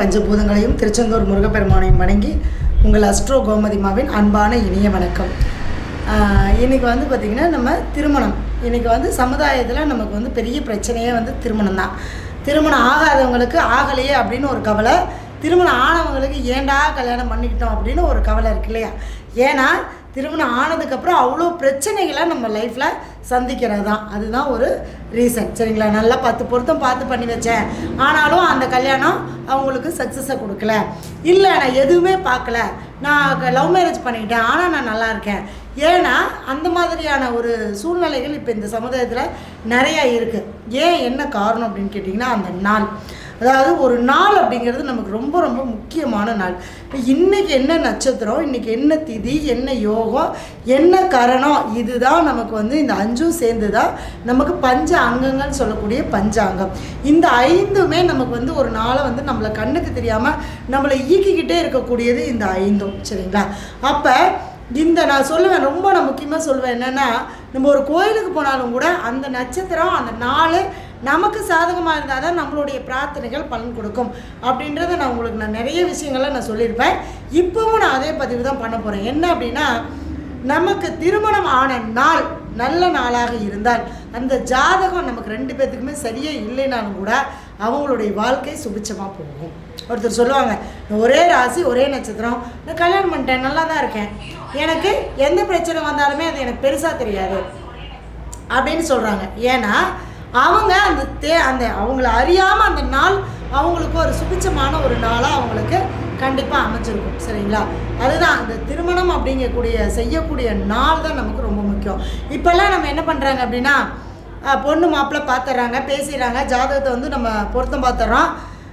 பஞ்சபூதங்களையும் திருச்செந்தூர் முருகப்பெருமானையும் வணங்கி உங்கள் அஸ்ட்ரோ கோமதிமாவின் அன்பான இனிய வணக்கம். இன்றைக்கி பார்த்திங்கன்னா நம்ம திருமணம், இன்றைக்கி சமுதாயத்தில் நமக்கு பெரிய பிரச்சனையே திருமணம் தான். திருமணம் ஆகாதவங்களுக்கு ஆகலையே அப்படின்னு ஒரு கவலை, திருமணம் ஆனவங்களுக்கு ஏண்டா கல்யாணம் பண்ணிக்கிட்டோம் அப்படின்னு ஒரு கவலை இருக்கு இல்லையா? ஏன்னா திருமணம் ஆனதுக்கப்புறம் அவ்வளோ பிரச்சனைகளை நம்ம லைஃப்பில் சந்திக்கிறது தான், அதுதான் ஒரு ரீசன். சரிங்களா? நல்லா 10 பொருத்தம் பார்த்து பண்ணி வச்சேன், ஆனாலும் அந்த கல்யாணம் அவங்களுக்கு சக்ஸஸை கொடுக்கல. இல்லை நான் எதுவுமே பார்க்கல, நான் லவ் மேரேஜ் பண்ணிக்கிட்டேன் ஆனால் நான் நல்லா இருக்கேன். ஏன்னா அந்த மாதிரியான ஒரு சூழ்நிலைகள் இப்போ இந்த சமுதாயத்தில் நிறையா இருக்குது. ஏன் என்ன காரணம் அப்படின்னு கேட்டிங்கன்னா, அந்த நாள், அதாவது ஒரு நாள் அப்படிங்கிறது நமக்கு ரொம்ப ரொம்ப முக்கியமான நாள். இப்போ இன்றைக்கி என்ன நட்சத்திரம், இன்றைக்கி என்ன திதி, என்ன யோகம், என்ன கரணம், இதுதான் நமக்கு இந்த 5ம் சேர்ந்து தான் நமக்கு பஞ்ச அங்கங்கள் சொல்லக்கூடிய பஞ்சாங்கம். இந்த 5மே நமக்கு ஒரு நாளை நம்மளை கண்ணுக்கு தெரியாமல் நம்மளை ஈக்கிக்கிட்டே இருக்கக்கூடியது இந்த 5ம். சரிங்களா? அப்போ இந்த நான் சொல்லுவேன், ரொம்ப நான் முக்கியமாக சொல்லுவேன் என்னென்னா, நம்ம ஒரு கோயிலுக்கு போனாலும் கூட அந்த நட்சத்திரம் அந்த நாள் நமக்கு சாதகமாக இருந்தால் தான் நம்மளுடைய பிரார்த்தனைகள் பலன் கொடுக்கும் அப்படின்றத நான் உங்களுக்கு நிறைய விஷயங்களை நான் சொல்லியிருப்பேன். இப்போவும் நான் அதே பதிவு தான் பண்ண போகிறேன். என்ன அப்படின்னா, நமக்கு திருமணம் ஆன நாள் நல்ல நாளாக இருந்தால் அந்த ஜாதகம் நமக்கு 2 பேர்த்துக்குமே சரியாக இல்லைனாலும் கூட அவங்களுடைய வாழ்க்கை சுபிச்சமாக போகும். ஒருத்தர் சொல்லுவாங்க, ஒரே ராசி ஒரே நட்சத்திரம், நான் கல்யாணம் பண்ணிட்டேன், நல்லா தான் இருக்கேன், எனக்கு எந்த பிரச்சனை வந்தாலுமே அது எனக்கு பெருசாக தெரியாது அப்படின்னு சொல்கிறாங்க. ஏன்னா அவங்க அந்த அவங்கள அறியாமல் அந்த நாள் அவங்களுக்கு ஒரு சுபிச்சமான ஒரு நாளாக அவங்களுக்கு கண்டிப்பாக அமைச்சிருக்கும். சரிங்களா? அதுதான் அந்த திருமணம் அப்படிங்கக்கூடிய செய்யக்கூடிய நாள் தான் நமக்கு ரொம்ப முக்கியம். இப்போல்லாம் நம்ம என்ன பண்ணுறாங்க அப்படின்னா, பொண்ணு மாப்பிள்ளை பார்த்துட்றாங்க, பேசிடுறாங்க, ஜாதகத்தை நம்ம பொருத்தம் பார்த்துட்றோம்,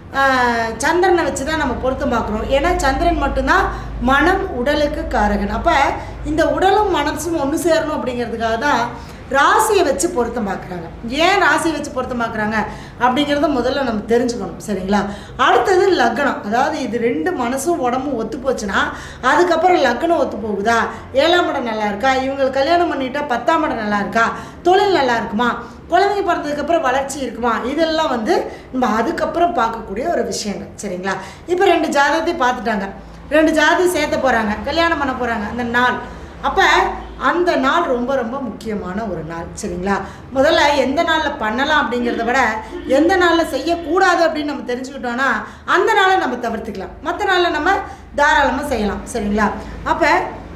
சந்திரனை வச்சு தான் நம்ம பொருத்தம் பார்க்குறோம். ஏன்னா சந்திரன் மட்டும்தான் மனம் உடலுக்கு காரகன். அப்போ இந்த உடலும் மனசும் ஒன்று சேரணும் அப்படிங்கிறதுக்காக தான் ராசியை வச்சு பொருத்தம் பார்க்குறாங்க. ஏன் ராசியை வச்சு பொருத்தம் பார்க்குறாங்க அப்படிங்கிறத முதல்ல நம்ம தெரிஞ்சுக்கணும். சரிங்களா? அடுத்தது லக்னம், அதாவது இது 2 மனசும் உடம்பும் ஒத்து போச்சுன்னா அதுக்கப்புறம் லக்னம் ஒத்து போகுதா, 7ஆம் இடம் நல்லா இருக்கா, இவங்களுக்கு கல்யாணம் பண்ணிட்டா 10ஆம் இடம் நல்லா இருக்கா, தொழில் நல்லா இருக்குமா, குழந்தைங்க பிறந்ததுக்கப்புறம் வளர்ச்சி இருக்குமா, இதெல்லாம் நம்ம அதுக்கப்புறம் பார்க்கக்கூடிய ஒரு விஷயங்கள். சரிங்களா? இப்போ 2 ஜாதகத்தை பார்த்துட்டாங்க, 2 ஜாதி சேர்த்த போகிறாங்க, கல்யாணம் பண்ண போகிறாங்க அந்த நாள். அப்போ அந்த நாள் ரொம்ப ரொம்ப முக்கியமான ஒரு நாள். சரிங்களா? முதல்ல எந்த நாளில் பண்ணலாம் அப்படிங்கிறத விட எந்த நாளில் செய்யக்கூடாது அப்படின்னு நம்ம தெரிஞ்சுக்கிட்டோன்னா அந்த நாளை நம்ம தவிர்த்துக்கலாம், மற்ற நாளில் நம்ம தாராளமாக செய்யலாம். சரிங்களா? அப்போ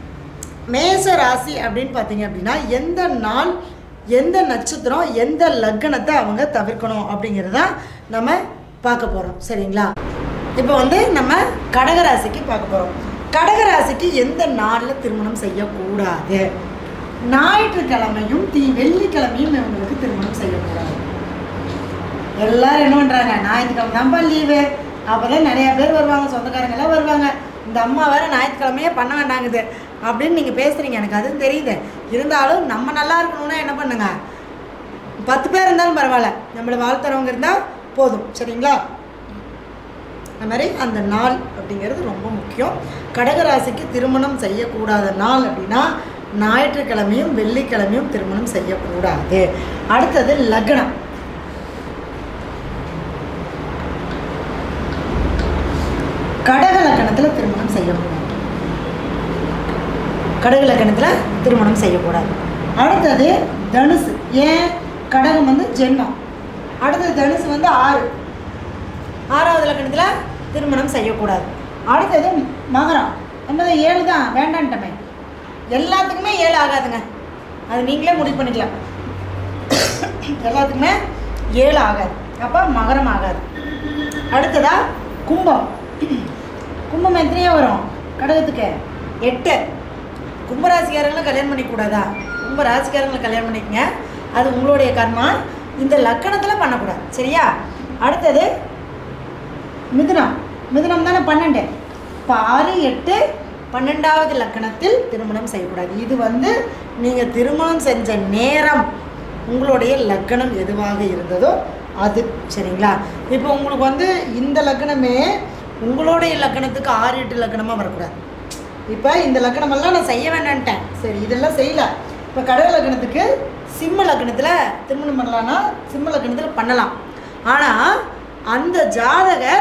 மேஷ ராசி அப்படின்னு பார்த்தீங்க அப்படின்னா எந்த நாள், எந்த நட்சத்திரம், எந்த லக்னத்தை அவங்க தவிர்க்கணும் அப்படிங்கிறத நம்ம பார்க்க போகிறோம். சரிங்களா? இப்போ நம்ம கடகராசிக்கு பார்க்க போகிறோம். கடகராசிக்கு எந்த நாளில் திருமணம் செய்யக்கூடாது, ஞாயிற்றுக்கிழமையும் வெள்ளிக்கிழமையும் இவங்களுக்கு திருமணம் செய்யக்கூடாது. எல்லோரும் என்ன பண்ணுறாங்க, ஞாயிற்றுக்கிழமை தான்ப்பா லீவு, அப்போ தான் நிறையா பேர் வருவாங்க, சொந்தக்காரங்கெல்லாம் வருவாங்க, இந்த அம்மா வேறு ஞாயிற்றுக்கிழமையே பண்ண வேண்டாங்குது அப்படின்னு நீங்கள் பேசுகிறீங்க, எனக்கு அதுவும் தெரியுது. இருந்தாலும் நம்ம நல்லா இருக்கணும்னா என்ன பண்ணுங்க, 10 பேர் இருந்தாலும் பரவாயில்ல, நம்மளை வாழ்த்துறவங்க இருந்தால் போதும். சரிங்களா? அது மாதிரி அந்த நாள் அப்படிங்கிறது ரொம்ப முக்கியம். கடகராசிக்கு திருமணம் செய்யக்கூடாத நாள் அப்படின்னா ஞாயிற்றுக்கிழமையும் வெள்ளிக்கிழமையும் திருமணம் செய்யக்கூடாது. அடுத்தது லக்னம். கடக லக்னத்தில் திருமணம் செய்யக்கூடாது, கடக லக்னத்தில் திருமணம் செய்யக்கூடாது. அடுத்தது தனுசு. ஏன்? கடகம் ஜென்மம், அடுத்தது தனுசு 6வது லக்னத்தில் திருமணம் செய்யக்கூடாது. அடுத்தது மகரம். 7 தான் வேண்டான்ட்டமே, எல்லாத்துக்குமே 7 ஆகாதுங்க, அது நீங்களே முடிவு பண்ணிக்கலாம். எல்லாத்துக்குமே 7 ஆகாது, அப்போ மகரம் ஆகாது. அடுத்ததா கும்பம். கும்பம் எத்தனையோ வரும் கடகத்துக்கு? 8. கும்பராசிக்காரங்களை கல்யாணம் பண்ணிக்கூடாதா? கும்பராசிக்காரங்களை கல்யாணம் பண்ணிக்கங்க, அது உங்களுடைய கர்மா, இந்த லக்கணத்தில் பண்ணக்கூடாது. சரியா? அடுத்தது மிதுனம். மிதுனம் தானே 12. இப்போ 6, 8, 12வது லக்கணத்தில் திருமணம் செய்யக்கூடாது. இது நீங்கள் திருமணம் செஞ்ச நேரம் உங்களுடைய லக்கணம் எதுவாக இருந்ததோ அது. சரிங்களா? இப்போ உங்களுக்கு இந்த லக்கணமே உங்களுடைய லக்கணத்துக்கு 6, 8 லக்கணமாக வரக்கூடாது. இப்போ இந்த லக்கணமெல்லாம் நான் செய்ய வேண்டான்ட்டேன், சரி இதெல்லாம் செய்யலை. இப்போ கடக லக்கணத்துக்கு சிம்ம லக்கணத்தில் திருமணம் பண்ணலான்னா சிம்ம லக்கணத்தில் பண்ணலாம். ஆனால் அந்த ஜாதகர்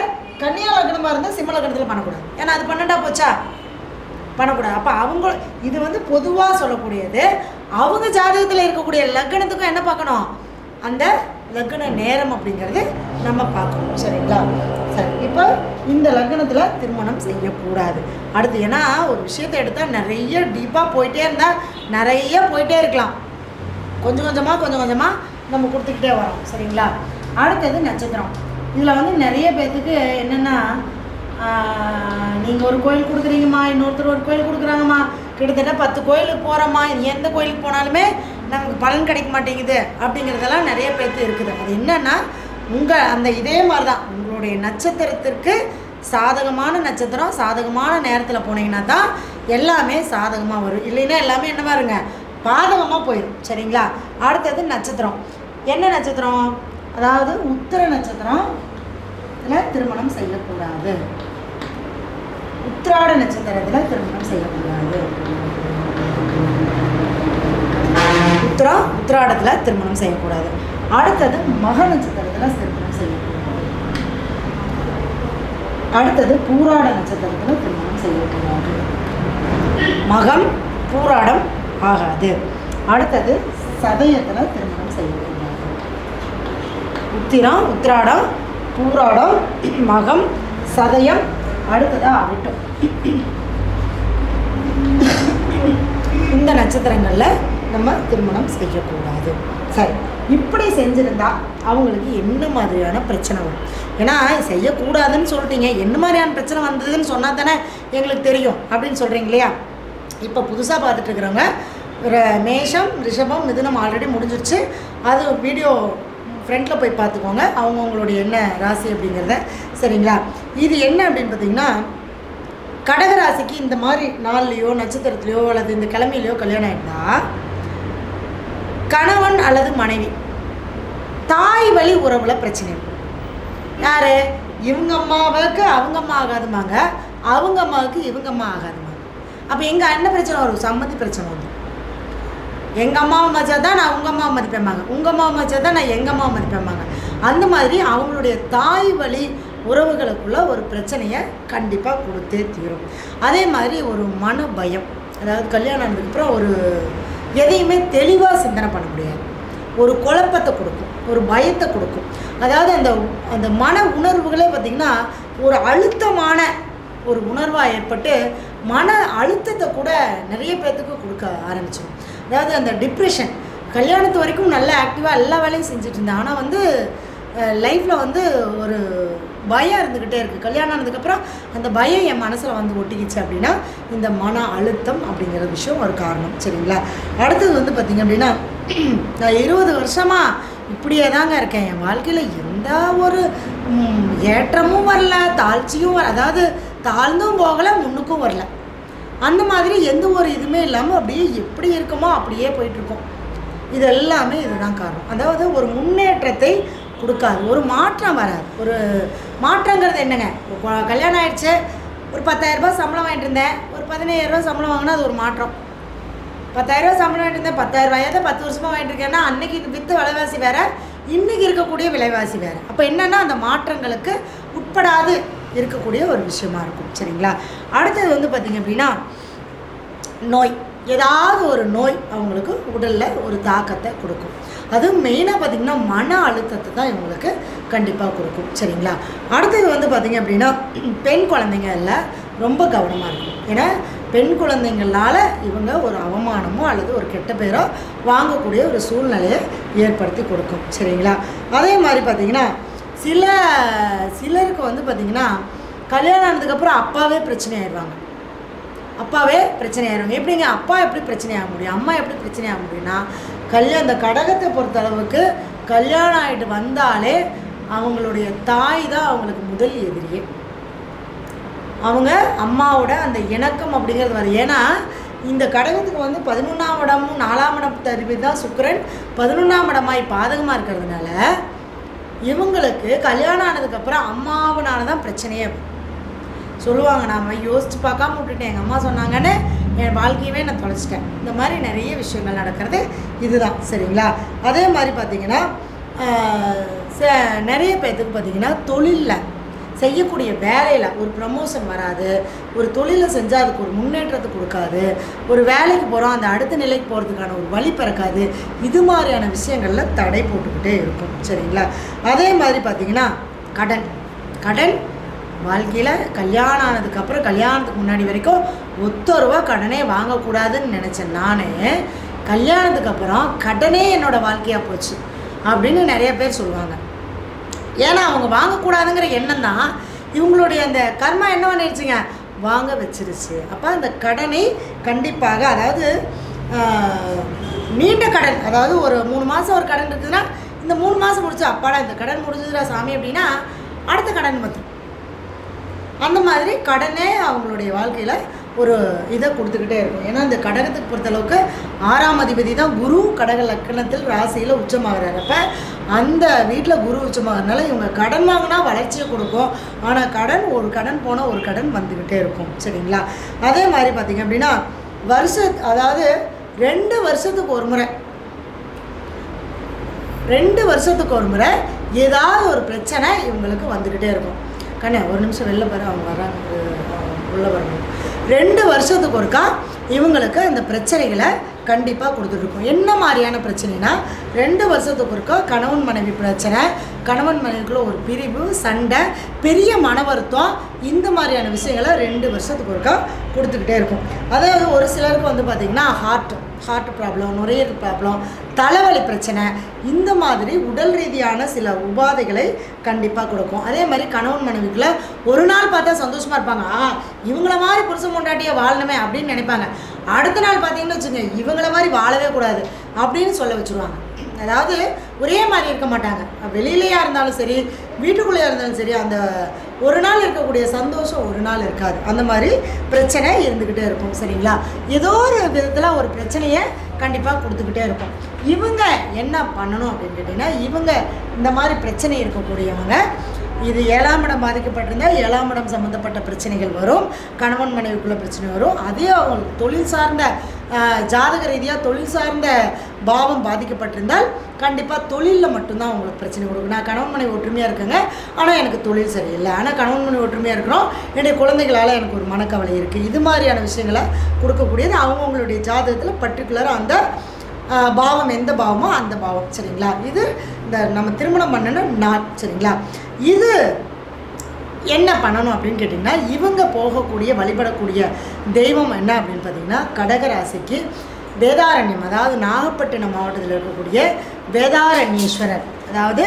கன்னியா லக்னமாக இருந்தால் சிம்ம லக்னத்தில் பண்ணக்கூடாது. ஏன்னா அது 12ஆ போச்சா, பண்ணக்கூடாது. அப்போ அவங்க இது வந்து பொதுவாக சொல்லக்கூடியது. அவங்க ஜாதகத்தில் இருக்கக்கூடிய லக்னத்துக்கும் என்ன பார்க்கணும், அந்த லக்ன நேரம் அப்படிங்கிறது நம்ம பார்க்கணும். சரிங்களா? சரி, இப்போ இந்த லக்னத்தில் திருமணம் செய்யக்கூடாது. அடுத்து ஏன்னா ஒரு விஷயத்தை எடுத்தால் நிறைய டீப்பாக போயிட்டே இருந்தால் நிறைய போயிட்டே இருக்கலாம். கொஞ்சம் கொஞ்சமாக நம்ம கொடுத்துக்கிட்டே வரோம். சரிங்களா? அடுத்தது நட்சத்திரம். இதில் வந்து நிறைய பேர்த்துக்கு என்னென்னா, நீங்கள் ஒரு கோயில் கொடுக்குறீங்கம்மா, இன்னொருத்தர் ஒரு கோயில் கொடுக்குறாங்கம்மா, கிட்டத்தட்ட 10 கோயிலுக்கு போகிறோம்மா, எந்த கோயிலுக்கு போனாலுமே நமக்கு பலன் கிடைக்க மாட்டேங்குது அப்படிங்கிறதெல்லாம் நிறைய பேர்த்து இருக்குது. அது என்னென்னா உங்கள் அந்த இதே மாதிரி தான் உங்களுடைய நட்சத்திரத்திற்கு சாதகமான நட்சத்திரம் சாதகமான நேரத்தில் போனீங்கன்னா தான் எல்லாமே சாதகமாக வரும். இல்லைன்னா எல்லாமே என்ன பாருங்க பாதகமாக போயிடும். சரிங்களா? அடுத்தது நட்சத்திரம். என்ன நட்சத்திரம்? அதாவது உத்திர நட்சத்திரம் இதில் திருமணம் செய்யக்கூடாது. உத்திராட நட்சத்திரத்தில் திருமணம் செய்யக்கூடாது. உத்திராடத்தில் திருமணம் செய்யக்கூடாது. அடுத்தது மக நட்சத்திரத்தில் திருமணம் செய்யக்கூடாது. அடுத்தது பூராட நட்சத்திரத்தில் திருமணம் செய்யக்கூடாது. மகம் பூராடம் ஆகாது. அடுத்தது சதயத்தில் திருமணம் செய்யக்கூடாது. உத்திரம், உத்திராடம், பூராடம், மகம், சதயம், அடுத்தது அவிட்டம். இந்த நட்சத்திரங்களில் நம்ம திருமணம் செய்யக்கூடாது. சரி, இப்படி செஞ்சுருந்தா அவங்களுக்கு என்ன மாதிரியான பிரச்சனை வரும்? ஏன்னா செய்யக்கூடாதுன்னு சொல்லிட்டீங்க, என்ன மாதிரியான பிரச்சனை வந்ததுன்னு சொன்னால் தானே எங்களுக்கு தெரியும் அப்படின்னு சொல்கிறீங்க இல்லையா? இப்போ புதுசாக பார்த்துட்டு இருக்கிறவங்க மேஷம், ரிஷபம், மிதுனம் ஆல்ரெடி முடிஞ்சிருச்சு. அது வீடியோ ஃப்ரண்ட்டில் போய் பார்த்துக்கோங்க அவங்கவுங்களுடைய என்ன ராசி அப்படிங்கிறத. சரிங்களா? இது என்ன அப்படின்னு பார்த்தீங்கன்னா, கடகராசிக்கு இந்த மாதிரி நாள்லையோ நட்சத்திரத்துலையோ அல்லது இந்த கிழமையிலையோ கல்யாணம் ஆகிட்டா கணவன் அல்லது மனைவி தாய் வழி உறவில் பிரச்சனை இருக்கும். யார்? இவங்க அம்மாவுக்கு அவங்க அம்மா ஆகாதுமாங்க, அவங்க அம்மாவுக்கு இவங்க அம்மா ஆகாதுமாங்க. அப்போ எங்கள் என்ன பிரச்சனை வரும்? சம்மதி பிரச்சனை வரும். எங்கள் அம்மாவை மதிச்சா தான் நான் உங்கள் அம்மாவை மதிப்பேம்பாங்க, உங்கள் அம்மாவை மதிச்சா தான் நான் எங்கள் அம்மாவை மதிப்பேம்பாங்க. அந்த மாதிரி அவங்களுடைய தாய் வழி உறவுகளுக்குள்ள ஒரு பிரச்சனையை கண்டிப்பாக கொடுத்தே தீரும். அதே மாதிரி ஒரு மன பயம், அதாவது கல்யாணம் ஆனதுக்கப்புறம் ஒரு எதையுமே தெளிவாக சிந்தனை பண்ண முடியாது, ஒரு குழப்பத்தை கொடுக்கும், ஒரு பயத்தை கொடுக்கும். அதாவது அந்த அந்த மன உணர்வுகளே பார்த்திங்கன்னா ஒரு அழுத்தமான ஒரு உணர்வாக ஏற்பட்டு மன அழுத்தத்தை கூட நிறைய பேர்த்துக்கு கொடுக்க ஆரம்பிச்சிடும். அதாவது அந்த டிப்ரெஷன். கல்யாணத்து வரைக்கும் நல்லா ஆக்டிவாக எல்லா வேலையும் செஞ்சுட்டு இருந்தேன், ஆனால் வந்து லைஃப்பில் வந்து ஒரு பயம் இருந்துக்கிட்டே இருக்குது. கல்யாணம் ஆனதுக்கப்புறம் அந்த பயம் என் மனசில் வந்து ஒட்டிக்கிச்சு அப்படின்னா இந்த மன அழுத்தம் அப்படிங்கிற விஷயம் ஒரு காரணம். சரிங்களா? அடுத்தது வந்து பார்த்திங்க அப்படின்னா, நான் 20 வருஷமாக இப்படியே தாங்க இருக்கேன். என் வாழ்க்கையில் எந்த ஒரு ஏற்றமும் வரல, தாழ்ச்சியும் அதாவது தாழ்ந்தும் போகலை, முன்னுக்கும் வரல. அந்த மாதிரி எந்த ஒரு இதுவுமே இல்லாமல் அப்படியே எப்படி இருக்குமோ அப்படியே போயிட்டுருக்கோம். இது எல்லாமே இதுதான் காரணம். அதாவது ஒரு முன்னேற்றத்தை கொடுக்காது, ஒரு மாற்றம் வராது. ஒரு மாற்றங்கிறது என்னங்க? கல்யாணம் ஆகிடுச்சு, ஒரு 10,000 ரூபாய் சம்பளம் வாங்கிட்டு இருந்தேன், ஒரு 15,000 ரூபா சம்பளம் வாங்கினா அது ஒரு மாற்றம். 10,000 ரூபா சம்பளம் வாங்கிட்டு இருந்தேன், 10,000 ரூபாயை தான் 10 வருஷமாக வாங்கிட்டு இருக்கேன்னா அன்றைக்கி விற்று விலைவாசி வேறு, இன்றைக்கி இருக்கக்கூடிய விலைவாசி வேறு. அப்போ என்னென்னா அந்த மாற்றங்களுக்கு உட்படாது இருக்கக்கூடிய ஒரு விஷயமா இருக்கும். சரிங்களா? அடுத்தது வந்து பார்த்திங்க அப்படின்னா நோய். ஏதாவது ஒரு நோய் அவங்களுக்கு உடலில் ஒரு தாக்கத்தை கொடுக்கும். அதுவும் மெயினாக பார்த்திங்கன்னா மன அழுத்தத்தை தான் இவங்களுக்கு கண்டிப்பாக கொடுக்கும். சரிங்களா? அடுத்தது வந்து பார்த்திங்க அப்படின்னா பெண் குழந்தைங்களில் ரொம்ப கவனமாக இருக்கும். ஏன்னா பெண் குழந்தைங்களால் இவங்க ஒரு அவமானமோ அல்லது ஒரு கெட்ட பேரோ வாங்கக்கூடிய ஒரு சூழ்நிலையை ஏற்படுத்தி கொடுக்கும். சரிங்களா? அதே மாதிரி பார்த்திங்கன்னா சிலருக்கு வந்து பார்த்திங்கன்னா கல்யாணம் ஆனதுக்கப்புறம் அப்பாவே பிரச்சனை ஆயிடுவாங்க. எப்படிங்க அப்பா எப்படி பிரச்சனை ஆக முடியும், அம்மா எப்படி பிரச்சனை ஆக முடியும்னா, இந்த கடகத்தை பொறுத்த அளவுக்கு கல்யாணம் ஆகிட்டு வந்தாலே அவங்களுடைய தாய் தான் அவங்களுக்கு முதல் எதிரியே. அவங்க அம்மாவோட அந்த இணக்கம் அப்படிங்கிறது வரும். ஏன்னா இந்த கடகத்துக்கு வந்து 11ஆம் இடமும் 4ஆம் இடம் தருவி தான் சுக்கிரன் 11ஆம் இடமாய் பாதகமாக இருக்கிறதுனால இவங்களுக்கு கல்யாணம் ஆனதுக்கப்புறம் அம்மாவனால தான் பிரச்சனையே சொல்லுவாங்க. நாம் யோசித்து பார்க்காம விட்டுட்டேன், எங்கள் அம்மா சொன்னாங்கன்னு என் வாழ்க்கையவே நான் தொலைச்சிட்டேன். இந்த மாதிரி நிறைய விஷயங்கள் நடக்கிறது இதுதான். சரிங்களா? அதே மாதிரி பார்த்திங்கன்னா நிறைய பேர்த்துக்கு பார்த்திங்கன்னா தொழிலில் செய்யக்கூடிய வேலையில் ஒரு ப்ரமோஷன் வராது, ஒரு தொழிலை செஞ்சால் அதுக்கு ஒரு முன்னேற்றத்தை கொடுக்காது, ஒரு வேலைக்கு போகிறோம் அந்த அடுத்த நிலைக்கு போகிறதுக்கான ஒரு வழி பிறக்காது. இது மாதிரியான விஷயங்களில் தடை போட்டுக்கிட்டே இருக்கும். சரிங்களா? அதே மாதிரி பார்த்திங்கன்னா கடன் வாழ்க்கையில் கல்யாணம் ஆனதுக்கப்புறம், கல்யாணத்துக்கு முன்னாடி வரைக்கும் ஒத்தொருவா கடனே வாங்கக்கூடாதுன்னு நினச்சேன். நானே கல்யாணத்துக்கு அப்புறம் கடனே என்னோடய வாழ்க்கையாக போச்சு அப்படின்னு நிறைய பேர் சொல்லுவாங்க. ஏன்னா அவங்க வாங்கக்கூடாதுங்கிற எண்ணம் தான் இவங்களுடைய அந்த கர்மா என்ன பண்ணிடுச்சுங்க, வாங்க வச்சிருச்சு. அப்போ அந்த கடனை கண்டிப்பாக, அதாவது நீண்ட கடன், அதாவது ஒரு 3 மாதம் ஒரு கடன் இருக்குதுன்னா இந்த 3 மாதம் முடிச்சு அப்பாடா இந்த கடன் முடிஞ்சதுடா சாமி அப்படின்னா அடுத்த கடன் வந்துடும். அந்த மாதிரி கடனே அவங்களுடைய வாழ்க்கையில் ஒரு இதை கொடுத்துக்கிட்டே இருக்கும். ஏன்னா இந்த கடகத்துக்கு பொறுத்தளவுக்கு 6ஆம் அதிபதி தான் குரு கடக லக்கணத்தில் ராசியில் உச்சமாகிறார். அப்போ அந்த வீட்டில் குரு உச்சமாகறதுனால இவங்க கடன் வாங்கினா வளர்ச்சியை கொடுக்கும். ஆனால் ஒரு கடன் போனால் ஒரு கடன் வந்துக்கிட்டே இருக்கும். சரிங்களா? அதே மாதிரி பார்த்திங்க அப்படின்னா அதாவது 2 வருஷத்துக்கு ஒரு முறை ஏதாவது ஒரு பிரச்சனை இவங்களுக்கு வந்துக்கிட்டே இருக்கும். கண்ணே ஒரு நிமிஷம் வெளில பாரு, அவங்க வராங்க, உள்ள வரணும். 2 வருஷத்துக்கு ஒருக்கா இவங்களுக்கு அந்த பிரச்சனைகளை கண்டிப்பாக கொடுத்துட்ருக்கோம். என்ன மாதிரியான பிரச்சனைனா 2 வருஷத்துக்கு ஒருக்கா கணவன் மனைவி பிரச்சனை, கணவன் மனைவிக்குள்ள ஒரு பிரிவு, சண்டை, பெரிய மன வருத்தம், இந்த மாதிரியான விஷயங்களை 2 வருஷத்துக்கு ஒருக்கா கொடுத்துக்கிட்டே இருக்கும். அதாவது ஒரு சிலருக்கு வந்து பார்த்திங்கன்னா ஹார்ட் ப்ராப்ளம், நுரையீரல் ப்ராப்ளம், தலைவலி பிரச்சனை, இந்த மாதிரி உடல் ரீதியான சில உபாதைகளை கண்டிப்பாக கொடுக்கும். அதே மாதிரி கணவன் மனைவிக்குள்ள ஒரு நாள் பார்த்தா சந்தோஷமாக இருப்பாங்க, இவங்கள மாதிரி புருஷன் பொண்டாட்டியை வாழணுமே அப்படின்னு நினைப்பாங்க. அடுத்த நாள் பார்த்தீங்கன்னு வச்சுக்கோங்க, இவங்கள மாதிரி வாழவே கூடாது அப்படின்னு சொல்ல வச்சுருவாங்க. அதாவது ஒரே மாதிரி இருக்க மாட்டாங்க. வெளியிலையா இருந்தாலும் சரி, வீட்டுக்குள்ளேயா இருந்தாலும் சரி, அந்த ஒரு நாள் இருக்கக்கூடிய சந்தோஷம் ஒரு நாள் இருக்காது. அந்த மாதிரி பிரச்சனை இருந்துக்கிட்டே இருக்கும். சரிங்களா? ஏதோ ஒரு விதத்தில் ஒரு பிரச்சனையை கண்டிப்பாக கொடுத்துக்கிட்டே இருக்கும். இவங்க என்ன பண்ணணும் அப்படின்னு கேட்டிங்கன்னா, இவங்க இந்த மாதிரி பிரச்சனை இருக்கக்கூடியவங்க, இது 7ஆம் இடம் பாதிக்கப்பட்டிருந்தால் 7ஆம் இடம் சம்மந்தப்பட்ட பிரச்சனைகள் வரும், கணவன் மனைவிக்குள்ள பிரச்சனை வரும். அதே அவங்களுக்கு தொழில் சார்ந்த ஜாதக ரீதியாக தொழில் சார்ந்த பாவம் பாதிக்கப்பட்டிருந்தால் கண்டிப்பாக தொழிலில் மட்டும்தான் அவங்களுக்கு பிரச்சனை கொடுக்கும். நான் கணவன் மனைவி ஒற்றுமையாக இருக்கேங்க, ஆனால் எனக்கு தொழில் சரியில்லை, ஆனால் கணவன் மனைவி ஒற்றுமையாக இருக்கிறோம், என்னுடைய குழந்தைகளால் எனக்கு ஒரு மனக்கவலை இருக்குது. இது மாதிரியான விஷயங்களை கொடுக்கக்கூடியது அவங்கவுங்களுடைய ஜாதகத்தில் பர்டிகுலராக அந்த பாவம் எந்த பாவமோ அந்த பாவம். சரிங்களா? இது இந்த நம்ம திருமணம் பண்ணன நாள். சரிங்களா? இது என்ன பண்ணணும் அப்படின்னு கேட்டிங்கன்னா, இவங்க போகக்கூடிய வழிபடக்கூடிய தெய்வம் என்ன அப்படின்னு பார்த்திங்கன்னா, கடகராசிக்கு வேதாரண்யம், அதாவது நாகப்பட்டினம் மாவட்டத்தில் இருக்கக்கூடிய வேதாரண்யேஸ்வரர், அதாவது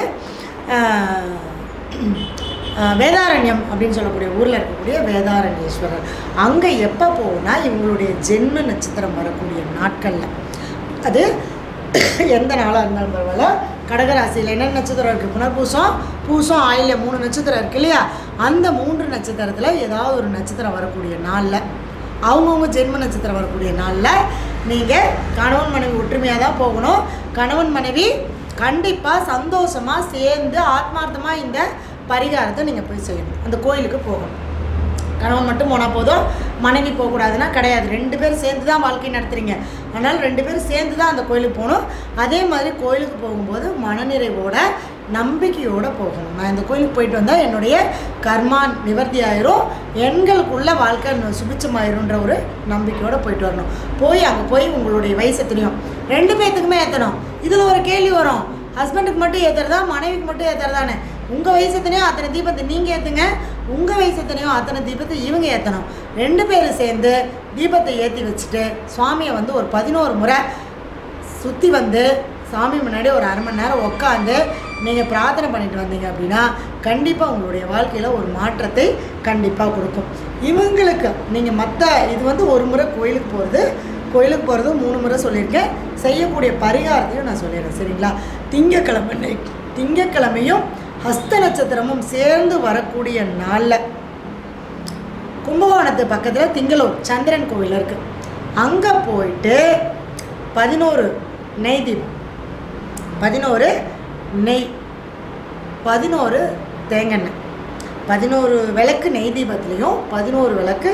வேதாரண்யம் அப்படின்னு சொல்லக்கூடிய ஊரில் இருக்கக்கூடிய வேதாரண்யேஸ்வரர், அங்கே எப்போ போகும்னா இவங்களுடைய ஜென்ம நட்சத்திரம் வரக்கூடிய நாட்களில், அது எந்த நாளாக இருந்தாலும் பரவாயில்ல, கடகராசியில் என்ன நட்சத்திரம் இருக்குது, புனர்பூசம், பூசம், ஆயில்யம் 3 நட்சத்திரம் இருக்குது இல்லையா, அந்த 3 நட்சத்திரத்தில் ஏதாவது ஒரு நட்சத்திரம் வரக்கூடிய நாளில், அவங்கவுங்க ஜென்ம நட்சத்திரம் வரக்கூடிய நாளில் நீங்கள் கணவன் மனைவி ஒற்றுமையாக தான் போகணும். கணவன் மனைவி கண்டிப்பாக சந்தோஷமாக சேர்ந்து ஆத்மார்த்தமாக இந்த பரிகாரத்தை நீங்கள் போய் செய்யணும். அந்த கோயிலுக்கு போகணும். கணவன் மட்டும் போனால் போதும், மனைவி போகக்கூடாதுன்னா கிடையாது. 2 பேரும் சேர்ந்து தான் வாழ்க்கை நடத்துகிறீங்க. அதனால் 2 பேரும் சேர்ந்து தான் அந்த கோயிலுக்கு போகணும். அதே மாதிரி கோயிலுக்கு போகும்போது மனநிறைவோட நம்பிக்கையோடு போகணும். நான் இந்த கோயிலுக்கு போயிட்டு வந்தால் என்னுடைய கர்மா நிவர்த்தி ஆயிரும், எங்களுக்குள்ள வாழ்க்கை சுபிச்சமாயிருன்ற ஒரு நம்பிக்கையோடு போயிட்டு வரணும். அங்கே போய் உங்களுடைய வயசு எத்தனையும் 2 பேர்த்துக்குமே ஏற்றணும். இதில் ஒரு கேள்வி வரும், ஹஸ்பண்டுக்கு மட்டும் ஏற்றுறதா மனைவிக்கு மட்டும் ஏற்றுறதானே? உங்கள் வயசு எத்தனையோ அத்தனை தீபத்தை நீங்கள் ஏற்றுங்க, உங்கள் வயசு எத்தனையோ அத்தனை தீபத்தை இவங்க ஏற்றணும். 2 பேரும் சேர்ந்து தீபத்தை ஏற்றி வச்சுட்டு சுவாமியை வந்து ஒரு 11 முறை சுற்றி வந்து சாமி முன்னாடி ஒரு அரை மணி நேரம் உட்காந்து நீங்கள் பிரார்த்தனை பண்ணிட்டு வந்தீங்க அப்படின்னா கண்டிப்பாக உங்களுடைய வாழ்க்கையில் ஒரு மாற்றத்தை கண்டிப்பாக கொடுக்கும். இவங்களுக்கு நீங்கள் இது வந்து ஒரு முறை கோயிலுக்கு போகிறது 3 முறை சொல்லியிருக்கேன். செய்யக்கூடிய பரிகாரத்தையும் நான் சொல்லிடுறேன். சரிங்களா? திங்கக்கிழமையும் ஹஸ்த நட்சத்திரமும் சேர்ந்து வரக்கூடிய நாளில் கும்பகோணத்து பக்கத்தில் திங்களூர் சந்திரன் கோவில் இருக்குது. அங்கே போயிட்டு 11 நெய் தீபம், 11 நெய், 11 தேங்காய், 11 விளக்கு நெய் தீபத்துலேயும் 11 விளக்கு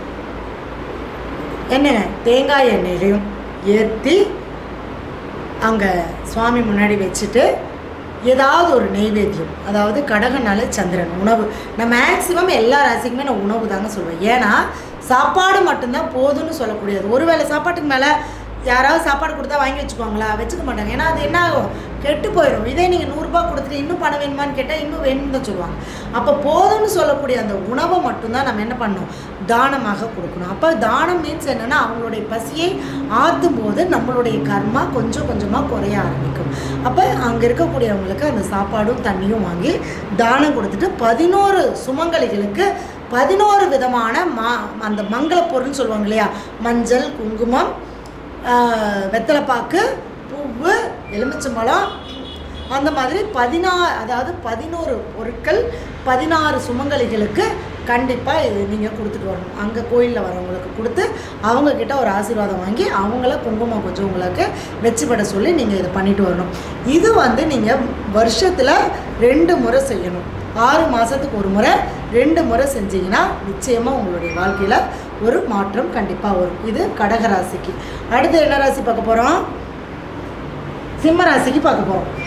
தேங்காய் எண்ணெயிலையும் ஏற்றி அங்கே சுவாமி முன்னாடி வச்சுட்டு ஏதாவது ஒரு நெய்வேத்தியம், அதாவது கடகனாலே சந்திரன் உணவு. நான் மேக்ஸிமம் எல்லா ராசிக்குமே நான் உணவு தாங்க சொல்லுவேன். ஏன்னா சாப்பாடு மட்டும்தான் போதும்னு சொல்லக்கூடியது. ஒருவேளை சாப்பாட்டுக்கு மேலே யாராவது சாப்பாடு கொடுத்தா வாங்கி வச்சுக்குவாங்களா? வச்சுக்க மாட்டாங்க. ஏன்னா அது என்ன ஆகும், கெட்டு போயிடும். இதே நீங்கள் 100 ரூபா கொடுத்துட்டு இன்னும் பணம் வேணுமான்னு கேட்டால் இன்னும் வேணும்னு தான் சொல்லுவாங்க. அப்போ போதும்னு சொல்லக்கூடிய அந்த உணவை மட்டும்தான் நம்ம என்ன பண்ணணும், தானமாக கொடுக்கணும். அப்போ தானம் மீன்ஸ் என்னென்னா அவங்களுடைய பசியை ஆற்றும் போது நம்மளுடைய கர்மா கொஞ்சம் கொஞ்சமாக குறைய ஆரம்பிக்கும். அப்போ அங்கே இருக்கக்கூடியவங்களுக்கு அந்த சாப்பாடும் தண்ணியும் வாங்கி தானம் கொடுத்துட்டு 11 சுமங்கலிகளுக்கு 11 விதமான அந்த மங்கள பொருள்னு சொல்லுவாங்க இல்லையா, மஞ்சள், குங்குமம், வெத்தலைப்பாக்கு, பூவு, எலுமிச்சம்பழம், அந்த மாதிரி 11 பொருட்கள் 16 சுமங்கலிகளுக்கு கண்டிப்பாக இது நீங்கள் கொடுத்துட்டு வரணும். அங்கே கோயிலில் வரவங்களுக்கு கொடுத்து அவங்கக்கிட்ட ஒரு ஆசீர்வாதம் வாங்கி அவங்கள குங்குமம் கொஞ்சம் உங்களுக்கு வச்சுப்பட சொல்லி நீங்கள் இதை பண்ணிட்டு வரணும். இது நீங்கள் வருஷத்தில் 2 முறை செய்யணும். 6 மாதத்துக்கு ஒரு முறை 2 முறை செஞ்சீங்கன்னா நிச்சயமாக உங்களுடைய வாழ்க்கையில் ஒரு மாற்றம் கண்டிப்பாக வரும். இது கடக ராசிக்கு. அடுத்து என்ன ராசி பார்க்க போகிறோம்? சிம்ம ராசிக்கு பார்க்க போகிறோம்.